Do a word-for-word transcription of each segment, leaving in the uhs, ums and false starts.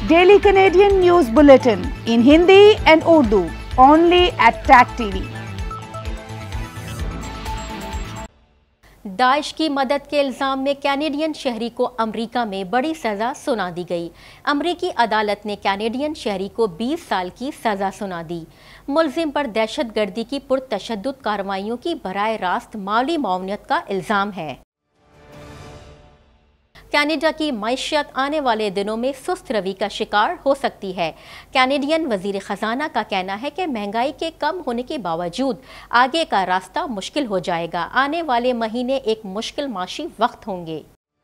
Daily Canadian News Bulletin in Hindi and Urdu, only at T A C T V. Daesh की मदद के इल्जाम में Canadian शहरी को अमेरिका में बड़ी सजा सुना दी गई। अमेरिकी अदालत ने कैनेडियन शहरी को बीस साल की सजा सुना दी। मुलजिम पर दहशतगर्दी की पुरतशद्दुद कार्रवाइयों की बराह रास्त माली मुआवनत का इल्जाम है। कनाडा की मईशत आने वाले दिनों में सुस्त रवि का शिकार हो सकती है। कैनेडियन वजीर खजाना का कहना है कि महंगाई के कम होने के बावजूद आगे का रास्ता मुश्किल हो जाएगा। आने वाले महीने एक मुश्किल माशी वक्त होंगे।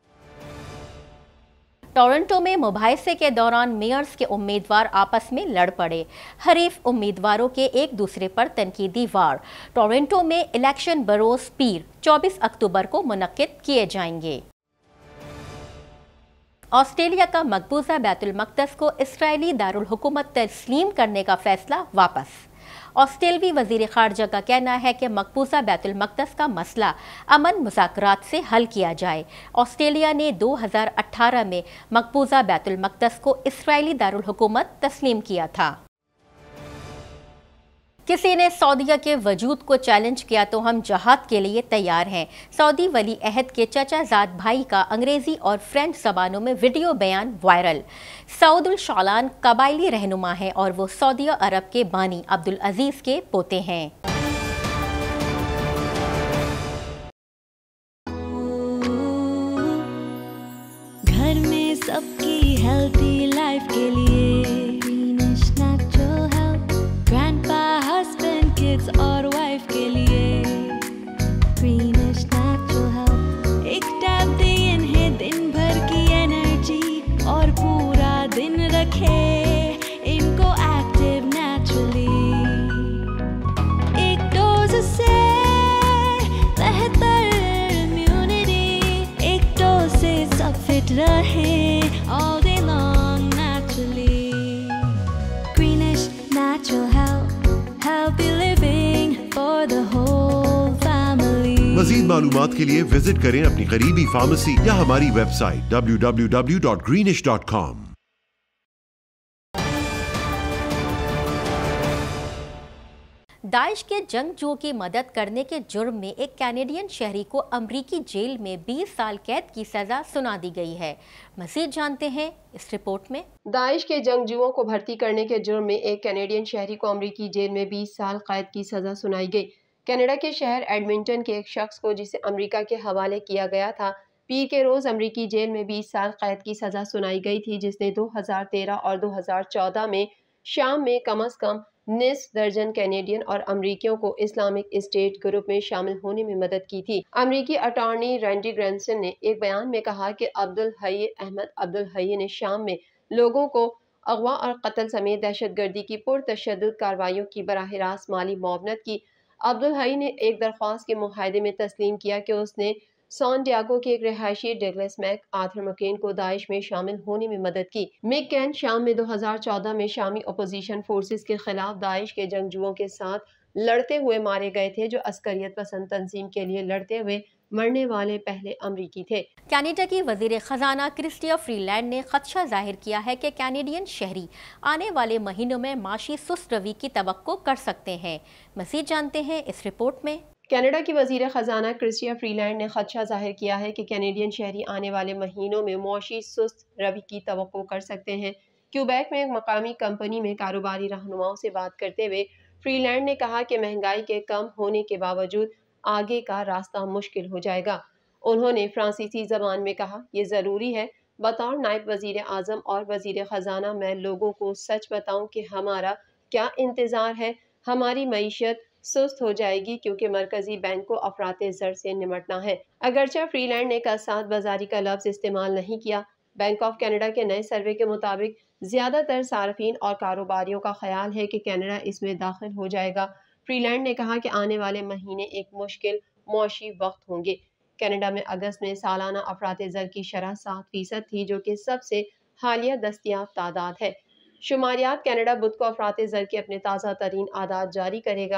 टोरंटो में मुबाहिसे के दौरान मेयर्स के उम्मीदवार आपस में लड़ पड़े। हरीफ उम्मीदवारों के एक दूसरे पर तनकीदी वार। टोरंटो में इलेक्शन बरोज पीर चौबीस अक्टूबर को मुनक्किद किए जाएंगे। ऑस्ट्रेलिया का मकबूजा बैतुल मक़दस को इसराइली दारुल हुकूमत तस्लीम करने का फैसला वापस। ऑस्ट्रेलवी वजीर खारजा का कहना है कि मकबूजा बैतुल मक़दस का मसला अमन मुज़ाकरात से हल किया जाए। ऑस्ट्रेलिया ने दो हज़ार अठारह में मकबूजा बैतुल मक़दस को इसराइली दारुल हुकूमत तस्लीम किया था। किसी ने सऊदीया के वजूद को चैलेंज किया तो हम जहाद के लिए तैयार हैं। सऊदी वली अहद के चचाजाद भाई का अंग्रेजी और फ्रेंच जबानों में वीडियो बयान वायरल। सऊदुल शालान कबायली रहनुमा है और वो सऊदी अरब के बानी अब्दुल अजीज के पोते हैं। घर में सबकी हेल्थी लाइफ के लिए और वाइफ के लिए ग्रीनिश नेचुरल हेल्थ। एक टैब दे इन्हें दिन भर की एनर्जी और पूरा दिन रखे इनको एक्टिव नेचुरली। एक डोज से बेहतर इम्यूनिटी, एक डोज से सब फिट रहे all day long naturally. Greenish natural health, healthy living for the whole family. मज़ीद मालूमात के लिए विजिट करें अपनी करीबी फार्मेसी या हमारी website W W W dot Greenish dot com. Daesh के जंगजुओं की मदद करने के जुर्म में एक कैनेडियन शहरी को अमरीकी जेल में बीस साल कैद की सजा सुना दी गई है। मज़ीद जानते हैं इस रिपोर्ट में। दाइश के जंगजुओं को भर्ती करने के जुर्म में एक कैनेडियन शहरी को अमरीकी जेल में बीस साल कैद की सजा सुनाई गई। कनाडा के शहर एडमिंटन के एक शख्स को जिसे अमेरिका के हवाले किया गया था, पीर के रोज अमरीकी जेल में बीस साल कैद की सजा सुनाई गई थी, जिसने दो हज़ार तेरह और दो हज़ार चौदह में शाम में कम अज कम निस्फ दर्जन कैनेडियन और अमरीकियों को इस्लामिक स्टेट ग्रुप में शामिल होने में मदद की थी। अमरीकी अटॉर्नी रैंडी ग्रैंसन ने एक बयान में कहा कि अब्दुल हई अहमद अब्दुल हई ने शाम में लोगों को अगवा और कत्ल समेत दहशतगर्दी की पुरतशद्दुद कार्रवाइयों की बराह रास्त माली मुआवनत की। अब्दुल हई ने एक दरख्वास्त के मुआहदे में तस्लीम किया कि उसने सॉन डियागो के एक रिहायशी डगलस मैक आर्थर मकेन को दाइश में शामिल होने में मदद की। मिक कैन शाम में दो हज़ार चौदह में शामी अपोजिशन फोर्सेस के खिलाफ दाइश के जंगजुओं के साथ लड़ते हुए मारे गए थे, जो अस्करियत पसंद तंजीम के लिए लड़ते हुए मरने वाले पहले अमरीकी थे। कनाडा की वजीर खजाना क्रिस्टिया फ्रीलैंड ने खदशा जाहिर किया है कि कैनेडियन शहरी आने वाले महीनों में माशी सुस्त रवि की तवक्को कर सकते हैं। मज़ीद जानते हैं इस रिपोर्ट में। कनाडा की वजीर खजाना क्रिस्टिया फ्रीलैंड ने खदशा जाहिर किया है कि कैनेडियन शहरी आने वाले महीनों में मुआशी सुस्त रवि की तवक्को कर सकते हैं। क्यूबेक में एक मकामी कंपनी में कारोबारी रहनुमाओं से बात करते हुए फ्रीलैंड ने कहा कि महंगाई के कम होने के बावजूद आगे का रास्ता मुश्किल हो जाएगा। उन्होंने फ्रांसीसी जबान में कहा, ये ज़रूरी है बतौर नायब वजीर आज़म और वजीर खजाना मैं लोगों को सच बताऊं कि हमारा क्या इंतज़ार है। हमारी मईशत सुस्त हो जाएगी क्योंकि मरकजी बैंक को अफराते ज़र से निमटना है। अगरचे फ्रीलैंड ने कसाद बाजारी का लफ्ज़ इस्तेमाल नहीं किया। बैंक ऑफ कनाडा के नए सर्वे के मुताबिक ज़्यादातर सार्फिन और कारोबारियों का ख्याल है कि कनाडा इसमें दाखिल हो जाएगा। फ्रीलैंड ने कहा कि आने वाले महीने एक मुश्किल मौशी वक्त होंगे। कनाडा में अगस्त में सालाना अफराते ज़र की शरह सात फीसद थी, जो कि सबसे हालिया दस्तियाब तादाद है। शुमारियात कनाडा बुध को अफराते ज़र के अपने ताज़ा तरीन आदाद जारी करेगा।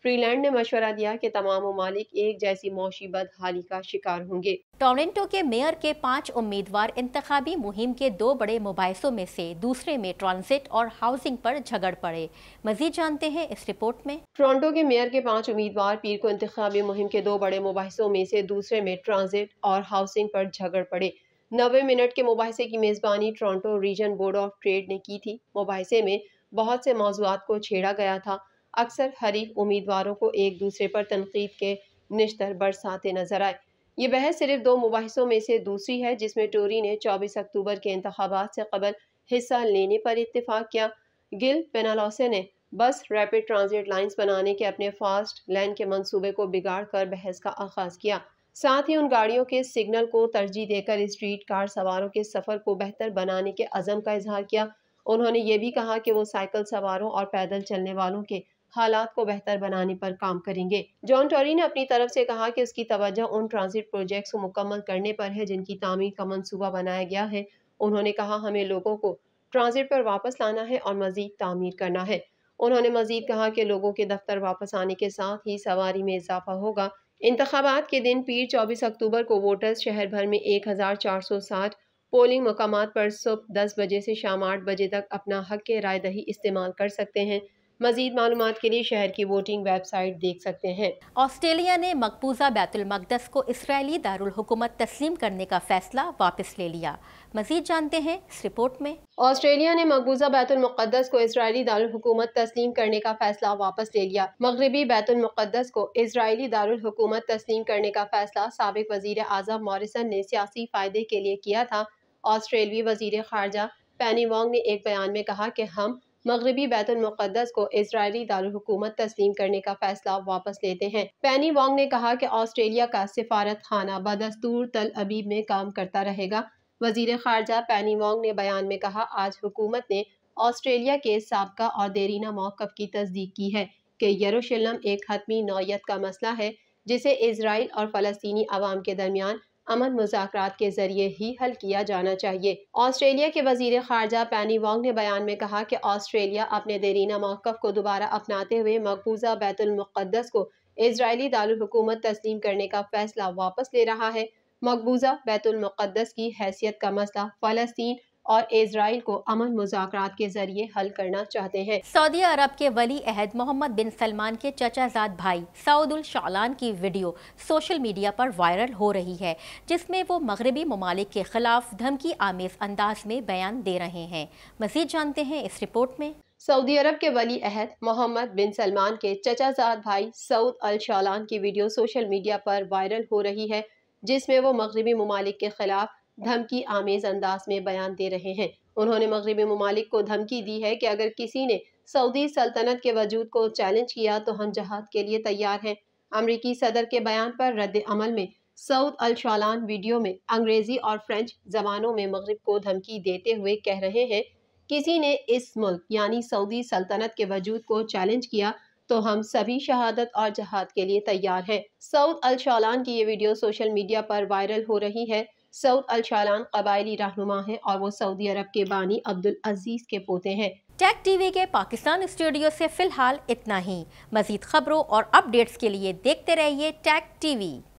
फ्रीलैंड ने मशवरा दिया कि तमाम ममालिक एक जैसी मौशी बदहाली का शिकार होंगे। टोरंटो के मेयर के पांच उम्मीदवार इंतखाबी मुहिम के दो बड़े मुबाहिसों में से दूसरे में ट्रांजिट और हाउसिंग पर झगड़ पड़े। मजीद जानते हैं इस रिपोर्ट में। टोरंटो के मेयर के पांच उम्मीदवार पीर को इंतखाबी मुहिम के दो बड़े मुबाहिसों में से दूसरे में ट्रांजिट और हाउसिंग पर झगड़ पड़े। नब्बे मिनट के मुबाहिसे की मेजबानी Toronto region board of trade ने की थी। मुबाहिसे में बहुत से मौज़ूआत को छेड़ा गया था। अक्सर हरीफ उम्मीदवारों को एक दूसरे पर तनकीद के निश्तर बरसाते नजर आए। ये बहस सिर्फ दो मुबाहिसों में से दूसरी है जिसमें टोरी ने चौबीस अक्टूबर के इंतखाबात से कबल हिस्सा लेने पर इत्तेफाक किया। गिल पेनालोसे ने बस रैपिड ट्रांजिट लाइंस बनाने के अपने फास्ट लेन के मंसूबे को बिगाड़ कर बहस का आगाज किया। साथ ही उन गाड़ियों के सिग्नल को तरजीह देकर स्ट्रीट कार सवारों के सफर को बेहतर बनाने के अज़म का इजहार किया। उन्होंने ये भी कहा कि वो साइकिल सवारों और पैदल चलने वालों के हालात को बेहतर बनाने पर काम करेंगे। जॉन टोरी ने अपनी तरफ से कहा कि उसकी तवज्जो उन ट्रांजिट प्रोजेक्ट्स को मुकम्मल करने पर है जिनकी तामीर का मंसूबा बनाया गया है। उन्होंने कहा हमें लोगों को ट्रांजिट पर वापस लाना है और मजीद तामीर करना है। उन्होंने मजीद कहा कि लोगों के दफ्तर वापस आने के साथ ही सवारी में इजाफा होगा। इंतखाबात के दिन पीर चौबीस अक्टूबर को वोटर्स शहर भर में एक हजार चार सौ साठ पोलिंग मकामात पर सुबह दस बजे से शाम आठ बजे तक अपना हक के राय दही इस्तेमाल कर सकते हैं। मजीद मालूमात के लिए शहर की वोटिंग वेबसाइट देख सकते हैं। ऑस्ट्रेलिया ने मकबूजा बैतुल मक़दस को इसराइली दारुल हुकूमत तस्लीम करने का फैसला वापस ले लिया। मजीद जानते हैं इस रिपोर्ट में। ऑस्ट्रेलिया ने मकबूजा बैतुल मुक़द्दस को इसराइली दारुल हुकूमत तस्लीम करने का फैसला वापस ले लिया। मगरबी बैतुल मुक़द्दस को इसराइली दारुल हुकूमत तस्लीम करने का फैसला साबिक वज़ीर आज़म मॉरिसन ने सियासी फायदे के लिए किया था। ऑस्ट्रेलवी वज़ीर ख़ारजा पेनी वोंग ने एक बयान में कहा कि हम मगरबी बैतुल मुक़द्दस को इजरायली दारुल हुकूमत तस्लीम करने का फैसला वापस लेते हैं। पेनी वोंग ने कहा कि ऑस्ट्रेलिया का सिफारत खाना बदस्तूर तल अबीब में काम करता रहेगा। वज़ीर ख़ारजा पेनी वोंग ने बयान में कहा आज हुकूमत ने ऑस्ट्रेलिया के साबका और देरीना मौक़िफ़ की तस्दीक की है कि यरूशलेम एक हतमी नौयत का मसला है जिसे इजराइल और फ़लस्तीनी अवाम के दरमियान अमन मुज़ाकरात के जरिए ही हल किया जाना चाहिए। ऑस्ट्रेलिया के वज़ीर ख़ारजा पेनी वोंग ने बयान में कहा कि ऑस्ट्रेलिया अपने देरीना मौक़िफ़ को दोबारा अपनाते हुए मकबूजा बैतुल मुक़द्दस को इजरायली दारुल हुकूमत तस्लीम करने का फैसला वापस ले रहा है। मकबूजा बैतुल मुक़द्दस की हैसियत का मसला फ़लस्तीन और इजराइल को अमन मुज़ाकरात के जरिए हल करना चाहते हैं। सऊदी अरब के वली अहद मोहम्मद बिन सलमान के चचाजाद भाई सऊद अल शालान की वीडियो सोशल मीडिया पर वायरल हो रही है जिसमें वो मगरबी ममालिक के खिलाफ धमकी आमेज अंदाज में बयान दे रहे हैं। मज़ीद जानते हैं इस रिपोर्ट में। सऊदी अरब के वली अहद मोहम्मद बिन सलमान के चचाजाद भाई सऊद अल शालान की वीडियो सोशल मीडिया पर वायरल हो रही है जिसमें वो मगरबी ममालिक के खिलाफ धमकी आमेज अंदाज में बयान दे रहे हैं। उन्होंने मगरबी ममालिक को धमकी दी है कि अगर किसी ने सऊदी सल्तनत के वजूद को चैलेंज किया तो हम जहाद के लिए तैयार हैं। अमरीकी सदर के बयान पर रद्द अमल में सऊद अल शालान वीडियो में अंग्रेजी और फ्रेंच जबानों में मगरब को धमकी देते हुए कह रहे हैं किसी ने इस मुल्क यानी सऊदी सल्तनत के वजूद को चैलेंज किया तो हम सभी शहादत और जहाद के लिए तैयार हैं। सऊद अल शालान की ये वीडियो सोशल मीडिया पर वायरल हो रही है। सऊद अल शालान कबायली रहनुमा हैं और वो सऊदी अरब के बानी अब्दुल अजीज के पोते हैं। टैग टीवी के पाकिस्तान स्टूडियो से फिलहाल इतना ही। मजीद खबरों और अपडेट्स के लिए देखते रहिए टैग टीवी।